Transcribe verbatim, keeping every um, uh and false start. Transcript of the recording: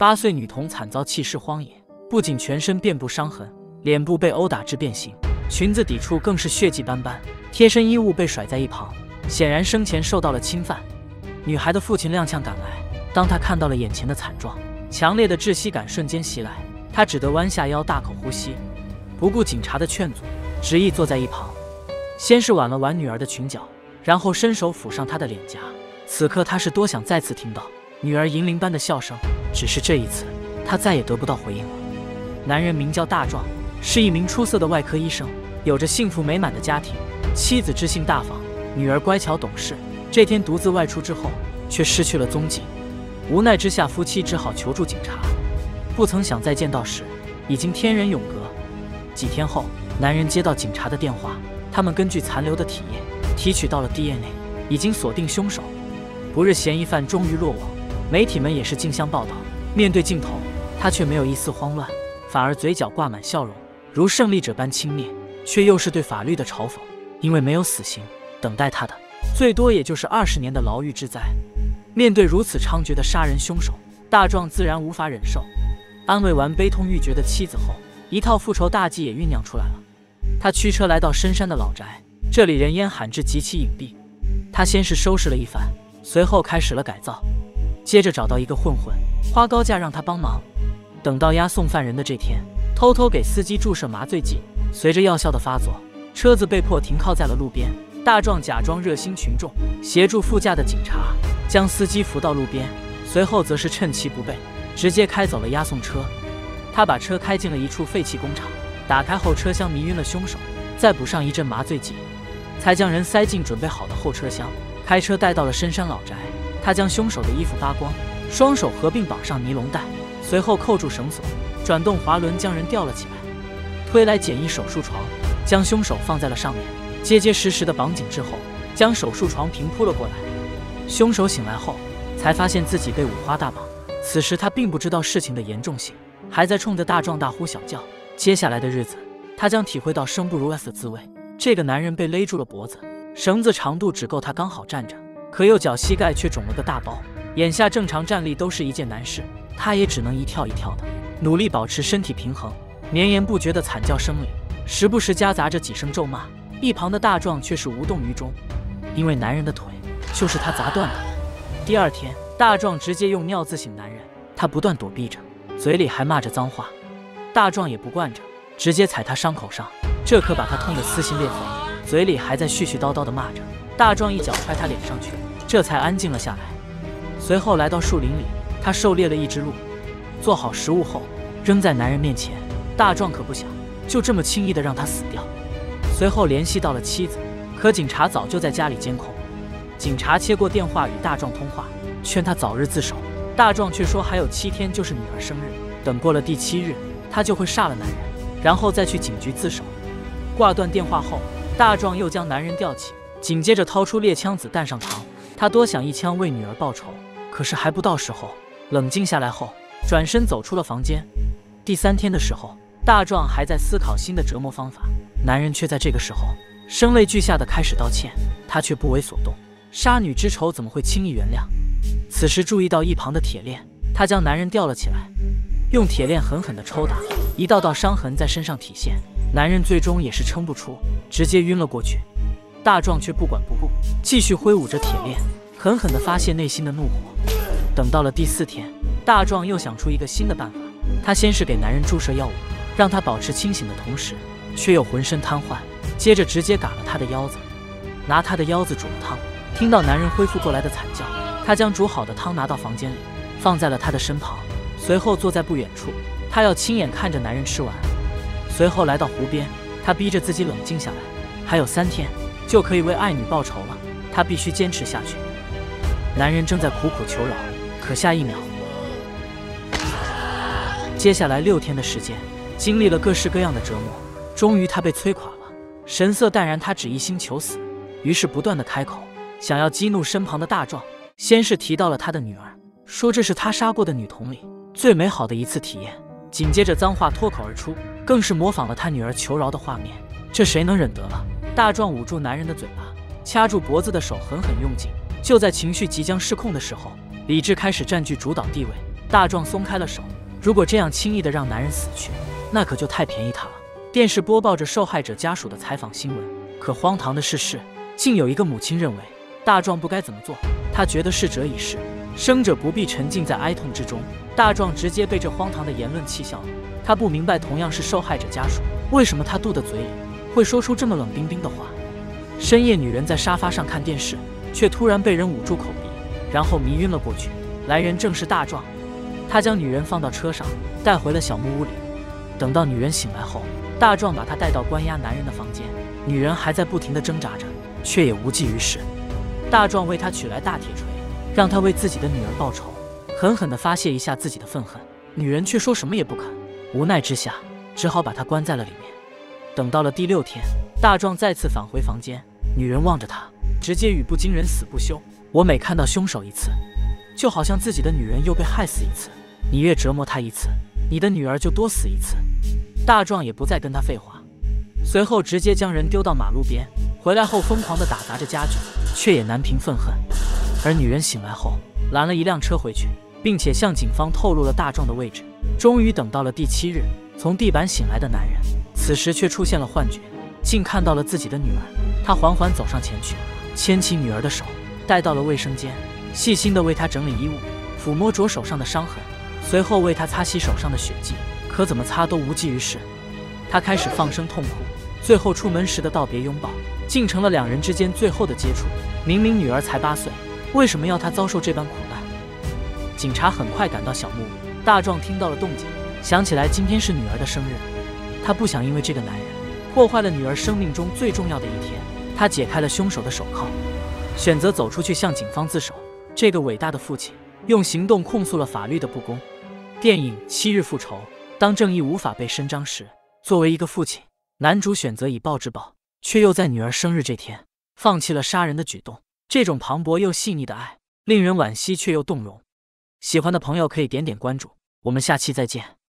八岁女童惨遭弃尸荒野，不仅全身遍布伤痕，脸部被殴打至变形，裙子底处更是血迹斑斑，贴身衣物被甩在一旁，显然生前受到了侵犯。女孩的父亲踉跄赶来，当他看到了眼前的惨状，强烈的窒息感瞬间袭来，他只得弯下腰大口呼吸，不顾警察的劝阻，执意坐在一旁。先是挽了挽女儿的裙角，然后伸手抚上她的脸颊。此刻他是多想再次听到女儿银铃般的笑声，只是这一次他再也得不到回应了。男人名叫大壮，是一名出色的外科医生，有着幸福美满的家庭，妻子知性大方，女儿乖巧懂事。这天独自外出之后，却失去了踪迹。无奈之下，夫妻只好求助警察。不曾想再见到时，已经天人永隔。几天后，男人接到警察的电话，他们根据残留的体液提取到了 D N A， 已经锁定凶手。不日嫌疑犯终于落网，媒体们也是竞相报道。面对镜头，他却没有一丝慌乱，反而嘴角挂满笑容，如胜利者般轻蔑，却又是对法律的嘲讽。因为没有死刑，等待他的最多也就是二十年的牢狱之灾。面对如此猖獗的杀人凶手，大壮自然无法忍受。安慰完悲痛欲绝的妻子后，一套复仇大计也酝酿出来了。他驱车来到深山的老宅，这里人烟罕至，极其隐蔽。他先是收拾了一番，随后开始了改造，接着找到一个混混，花高价让他帮忙。等到押送犯人的这天，偷偷给司机注射麻醉剂，随着药效的发作，车子被迫停靠在了路边。大壮假装热心群众，协助副驾的警察将司机扶到路边，随后则是趁其不备，直接开走了押送车。他把车开进了一处废弃工厂，打开后车厢迷晕了凶手，再补上一阵麻醉剂，才将人塞进准备好的后车厢，开车带到了深山老宅。他将凶手的衣服扒光，双手合并绑上尼龙带，随后扣住绳索，转动滑轮将人吊了起来，推来简易手术床，将凶手放在了上面，结结实实的绑紧之后，将手术床平铺了过来。凶手醒来后，才发现自己被五花大绑。此时他并不知道事情的严重性，还在冲着大壮大呼小叫。接下来的日子，他将体会到生不如死的滋味。这个男人被勒住了脖子，绳子长度只够他刚好站着，可右脚膝盖却肿了个大包。眼下正常站立都是一件难事，他也只能一跳一跳的努力保持身体平衡。绵延不绝的惨叫声里，时不时夹杂着几声咒骂。一旁的大壮却是无动于衷，因为男人的腿就是他砸断的。第二天，大壮直接用尿自醒男人，他不断躲避着，嘴里还骂着脏话。大壮也不惯着，直接踩他伤口上，这可把他痛得撕心裂肺，嘴里还在絮絮叨叨地骂着。大壮一脚踹他脸上去，这才安静了下来。随后来到树林里，他狩猎了一只鹿，做好食物后扔在男人面前。大壮可不想就这么轻易地让他死掉。随后联系到了妻子，可警察早就在家里监控。警察接过电话与大壮通话，劝他早日自首。大壮却说还有七天就是女儿生日，等过了第七日，他就会杀了男人，然后再去警局自首。挂断电话后，大壮又将男人吊起，紧接着掏出猎枪子弹上膛。他多想一枪为女儿报仇，可是还不到时候。冷静下来后，转身走出了房间。第三天的时候，大壮还在思考新的折磨方法，男人却在这个时候声泪俱下的开始道歉，他却不为所动。杀女之仇怎么会轻易原谅？此时注意到一旁的铁链，他将男人吊了起来，用铁链狠狠地抽打，一道道伤痕在身上体现。男人最终也是撑不出，直接晕了过去。大壮却不管不顾，继续挥舞着铁链，狠狠地发泄内心的怒火。等到了第四天，大壮又想出一个新的办法。他先是给男人注射药物，让他保持清醒的同时，却又浑身瘫痪，接着直接嘎了他的腰子，拿他的腰子煮了汤。听到男人恢复过来的惨叫，他将煮好的汤拿到房间里，放在了他的身旁，随后坐在不远处，他要亲眼看着男人吃完。随后来到湖边，他逼着自己冷静下来，还有三天就可以为爱女报仇了，他必须坚持下去。男人正在苦苦求饶，可下一秒，接下来六天的时间，经历了各式各样的折磨，终于他被摧垮了。神色淡然，他只一心求死，于是不断的开口，想要激怒身旁的大壮。先是提到了他的女儿，说这是他杀过的女童里最美好的一次体验，紧接着脏话脱口而出，更是模仿了他女儿求饶的画面。这谁能忍得了？大壮捂住男人的嘴巴，掐住脖子的手狠狠用紧。就在情绪即将失控的时候，理智开始占据主导地位， 大壮松开了手，如果这样轻易的让男人死去，那可就太便宜他了。电视播报着受害者家属的采访新闻，可荒唐的是是，竟有一个母亲认为大壮不该怎么做，他觉得逝者已逝，生者不必沉浸在哀痛之中。大壮直接被这荒唐的言论气笑了，他不明白同样是受害者家属，为什么他嘟的嘴里会说出这么冷冰冰的话。深夜，女人在沙发上看电视，却突然被人捂住口鼻，然后迷晕了过去。来人正是大壮，他将女人放到车上，带回了小木屋里。等到女人醒来后，大壮把她带到关押男人的房间，女人还在不停地挣扎着，却也无济于事。大壮为她取来大铁锤，让她为自己的女儿报仇，狠狠地发泄一下自己的愤恨。女人却说什么也不肯，无奈之下，只好把她关在了里面。等到了第六天，大壮再次返回房间，女人望着他，直接语不惊人死不休。我每看到凶手一次，就好像自己的女人又被害死一次，你越折磨她一次，你的女儿就多死一次。大壮也不再跟他废话，随后直接将人丢到马路边，回来后疯狂地打砸着家具，却也难平愤恨。而女人醒来后，拦了一辆车回去，并且向警方透露了大壮的位置。终于等到了第七日，从地板醒来的男人，此时却出现了幻觉，竟看到了自己的女儿。他缓缓走上前去，牵起女儿的手，带到了卫生间，细心地为她整理衣物，抚摸着手上的伤痕，随后为她擦洗手上的血迹。可怎么擦都无济于事，他开始放声痛哭，最后出门时的道别拥抱，竟成了两人之间最后的接触。明明女儿才八岁，为什么要她遭受这般苦难？警察很快赶到小木屋，大壮听到了动静，想起来今天是女儿的生日，他不想因为这个男人破坏了女儿生命中最重要的一天。他解开了凶手的手铐，选择走出去向警方自首。这个伟大的父亲用行动控诉了法律的不公。电影《七日复仇》，当正义无法被伸张时，作为一个父亲，男主选择以暴制暴，却又在女儿生日这天放弃了杀人的举动。这种磅礴又细腻的爱，令人惋惜却又动容。喜欢的朋友可以点点关注，我们下期再见。